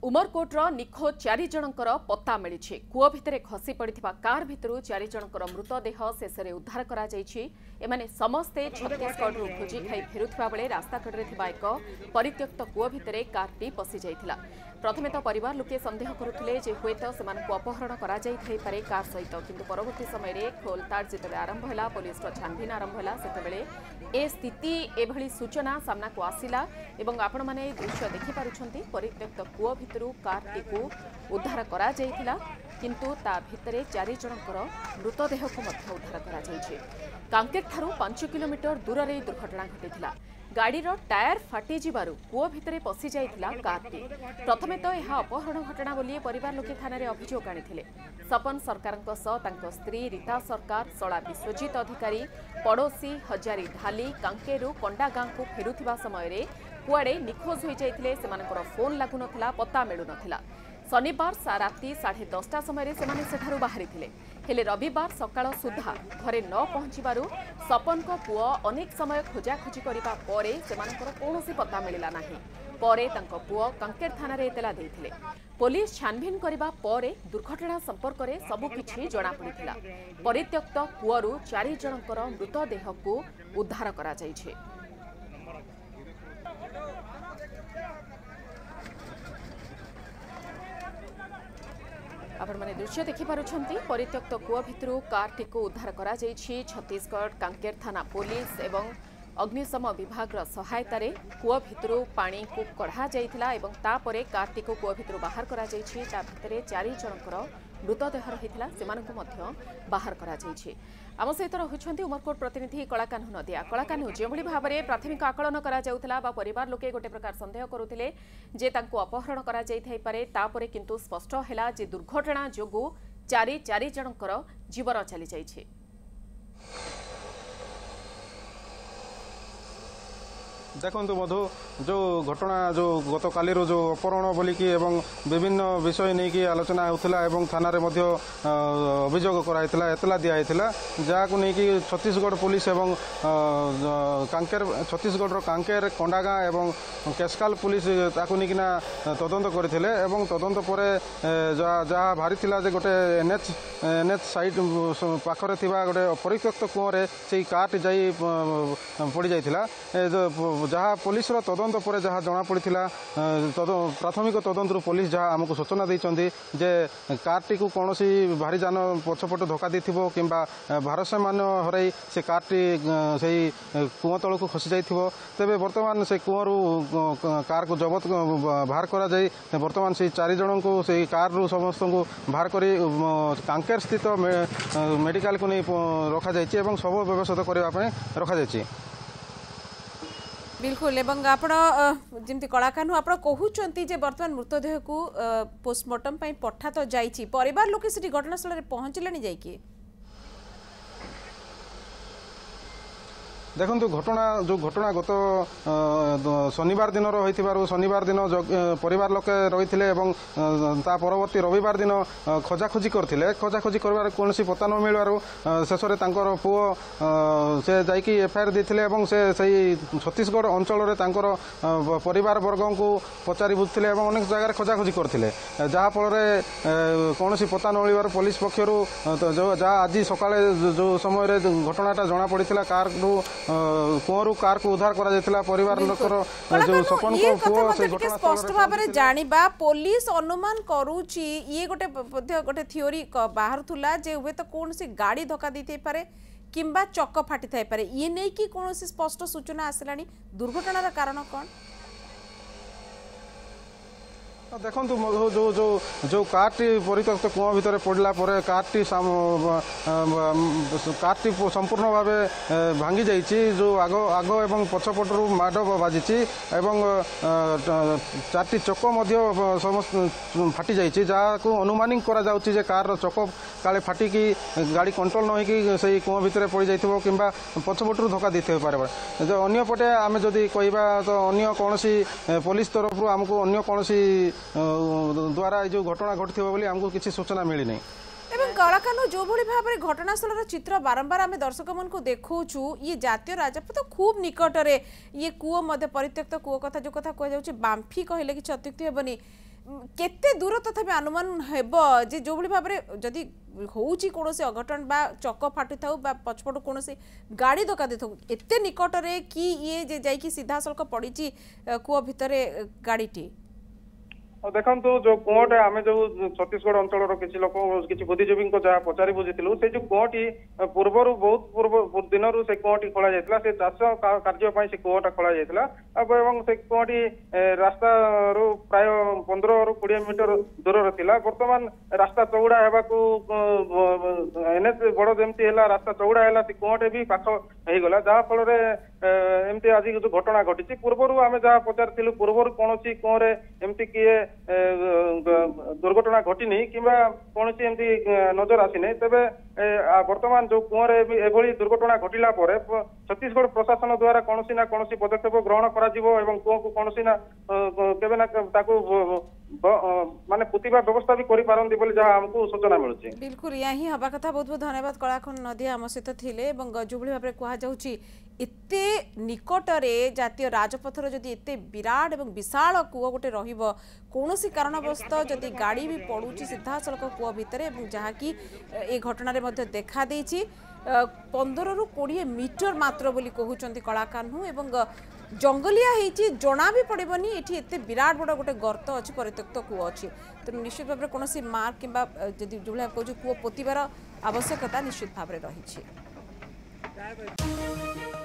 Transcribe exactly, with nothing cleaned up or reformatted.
उमरकोट्र निखोज चारि जनकर पत्ता मिली कूଅ भितर खसी पड़ा कार भितर चारि जनकर मृतदेह शेष में उद्धार करा एमाने समस्ते छत्तीसगढ़ भोजी खाई फेरुवा बेले रास्ताकड़े एक परित्यक्त कूଅ भितर कारटी पशि जाइथिला। प्रथमे तो परिवार लोके संदेह करुले हुए तो से अपहरण करे कार सहित किंतु परवर्ती समय खोलताड़ जिते आरंभ है पुलिस छानभिन आरंभ है से ए स्थिति एभली सूचना सामना को आसिला एवं आपण माने दृश्य देखिपारुछंती परित्यक्त कूଅ भितर कारटी को उद्धार करा जाइथिला किंतु ता भितरे चारि जनकर मृतदेह को मध्य उद्धार करा जाइछि। कांकेर ठारू पांच किलोमीटर दूर रे दुर्घटना घटिथिला। गाड़ीर टायर फाटी जिबारु कूଅ भितरे पशि जाइथिला कारटी। प्रथमे तो यह अपहरण घटना बोली परिवार लोके थाना रे अभियोग आनिथिले। सपन सरकारक सह तांको स्त्री रीता सरकार सला विश्वजीत अधिकारी पड़ोसी हजारी ढाली कांकेरु कंडा गाँ को फेरुथिबा समय रे कुआडे निखोज होई जाइथिले। सेमानकर फोन लागु नथिला, पत्ता मिलु नथिला। शनिवार राति साढ़े दसटा समय सेमाने सेठारु बाहरी थिले हेले रविवार सकाळ सुधा घरे न पहुंचबारु सपन को पुओ अनेक समय खोजाखोजी करिबा परे सेमानकर कोनोसी पत्ता मिलिला नाही। परे तांको पुओ कांकेर थाना रे एतला देथिले। पुलिस छानभिन करिबा परे दुर्घटना संपर्क रे सबु किछि जणा पड़िथिला। परित्यक्त कूଅरु चारि जनकर मृतदेह को उद्धार करा जाइछे। आपण माने दृश्य देखिपारुछंती परित्यक्त कूଅ भितरु कारटी को उद्धार करा जाइछि। छत्तीसगढ़ कांकेर थाना पुलिस एवं अग्निशम विभाग सहायता रे कूଅ भितरु पानी को कढ़ा जाइथिला एवं तापरे कारटी को कूଅ भितरु बाहर करा जाइछि। ता भितरे चारि जनकर मृतदेह रहिथिला सेमानकु मध्य बाहर करा जाइछि। आम सहित रहुछंती उमरकोट प्रतिनिधि कलाकान्हु नदिया। कलाकान्हु जेभली भाबरे प्राथमिक आकलन करा जाउथला बा परिवार लोके गोटे प्रकार संदेह करुथिले जे तांको अपहरण करा जाई थाई पारे तापरे किंतु स्पष्ट हैला जे दुर्घटना जोगु चारि चारि जनकर जीवन चली जाइछि। देखु मधु जो घटना जो गत काली जो अपहरण बोलिकी एवं विभिन्न विषय नहीं कि आलोचना होता एवं थाना रे मध्य अभियोग कराइथिला एतला दिया जहां नहीं कि छत्तीसगढ़ पुलिस एवं कांकेर छत्तीसगढ़ कांकेर कंडागाँ एवं केस्काल पुलिस ताकू नहीं किना तदंत करथिले एवं तदंत परे जहाँ बाहरी थिला जे गोटे एनएच एनएच साइड पाखरे थिबा गोटे परित्यक्त कूଅरे से कारटी जाई पड़ी जाइथिला। जहाँ पुलिस तदंत पर जहाँ जना पड़ा प्राथमिक तदंतर पुलिस जहाँ आमको सूचना देते जे कारटी को कौन सी भारी जान पछपट धक्का दी कि भारसाम्य हर से कारटी से कूଅ तल को खसी जाइथिबो। तेबे वर्तमान से कूଅरु कार को जबत बाहर करा जाई वर्तमान से चारि जन को से कार रु समस्त को बाहर करी कांकेर स्थित मेडिकल को नहीं रखा जाइछि एवं सब व्यवस्था करबा पय रखा जाइछि। बिल्कुल एवं आपण जमती कलाकान्हु आपण कहउचंती जे वर्तमान मृतदेह को पोस्टमार्टम पई पठा तो जाइछि। परिवार लोके सिटी घटनास्थल रे पहुंचलेनी जाई कि देखु घटना जो घटना गत शनिवार दिन रही शनिवार दिन परिवार लोके रही ता परवर्ती रविवार दिन खोजाखोजी करते खोजाखोजी कर कौन पता न मिलवार शेष में पुओ से जाकि एफआईआर देते से सही छत्तीसगढ़ अंचल परिवार वर्ग को पचारि बुझते अनेक जगह खोजाखोजी करते जहाँफल कौन पता न मिलवार पुलिस पक्षर जहाँ आज सकाଳେ जो समय घटनाटा जना पड़ा कार कूଅरु कार को उद्धार करा जायतिला परिवार लोकर जो सपन को पुओ से घटना स्पष्ट भाव में जानिबा पुलिस अनुमान करूची ये गोटे गोटे थ्योरी बाहर थुला जे हुए तो कौन सी गाड़ी धक्का देते पारे किंबा चक्क फाटी थाई पारे ये नहीं कि कौन सी स्पष्ट सूचना आसलानी दुर्घटनार कारण कौन देखु जो जो जो कारटी परित्यक्त कूଅ भितर पड़ला कारटी कारटी संपूर्ण भाव भांगी जाइए जो आग आग एवं पछपटू माड बाजी एवं चारटी चक समस्त फाटी जाइए जहाँ को अनुमानिंग करा जाउची जे कार चक काले फाटिकी गाड़ी कंट्रोल न होगी से कूଅ भितर पड़ जाइए कि पछपटू धक्का देते पारे जो अन्य पटे आम जदि कहवा तो अन्य कौन पुलिस तरफ आमको अन्य कौन द्वारा जो घटना घटी आमको किसी सूचना मिली नहीं। एवं कलाकान्हु जो भली भाबरे घटनास्थल चित्र बारंबार आम दर्शक मन को देखौछु ये जातीय राजपथ खूब निकटरे ये कूଅ मध्य परित्यक्त कूଅ कथा जो कथा कह जाउछि बाम्फी कहले कि अत्युक्ति हेबनी केते दूर तथापि अनुमान हेब जे जो भली भाबरे जदि होउची कोनोसी अघटन बा चक फाटि थाउ बा पछपटु कोनोसी गाड़ी धक्का दे थाउ एते निकट रे कि ये जे जाई कि सीधा सड़क पड़ीची कुआ भितरे गाड़ीटी देखो जो कुआटे आम जो छत्तीसगढ़ अंचल किसी लोक किसी बुद्धिजीवी जहाँ पचारि बुझीलु से जो कुआटी पूर्वर बहुत पूर्व दिन से कुआटी खोल जाता से चाष कार्य से कुआटा खोल जाता से कुआटी रास्ता रू प्राय पंद्रह रु कोड़े मीटर दूर था बर्तमान रास्ता चौड़ा होगा एनएच बड़ जमी है रास्ता चौड़ा है से कुआटे भी पाख होगा जहाँ फल एमती आज जो घटना घटी पूर्वर आम जहाँ पचारि पूर्वर कौन कुआं एमती किए दुर्घटना घटनी कि कौन एमती नजर आसीनी तेरे बर्तमान जो कुआं एभली दुर्घटना घटला छत्तीसगढ़ प्रशासन द्वारा कौन ना कौन पदक्षेप ग्रहण कर कुआं को कौन ना केवे ना माने पुतिबा व्यवस्था भी करि पारंती बोली जहाँ हमको सूचना मिलुछि। बिल्कुल या ही हबा कथा बहुत बहुत धन्यवाद कलाखन नदिया आम सहित थिले एवं जोभली भाबरे कहा जाउछि एते निकटरे जातीय राजपथर जदि एते विराट एवं विशाल कूआ गोटे रहिबो कोनोसी कारणवश जदि गाड़ी भी पड़ुछि सीधा सड़क कूआ भितरे एवं जहाँकि ए घटना रे मध्य देखा देछि पंद्रह रु कोड़े मीटर मात्र बोली कहउचंती कलाकान्हु एवं जंगलिया होती जना भी पड़ोनी ये एते विराट बड़ गोटे गर्त अच्छी परित्यक्त कूआ अच्छी तेणु निश्चित भाव में कौन मार्क कि जो भाव कह कूआ पोतार आवश्यकता निश्चित भाव में रही।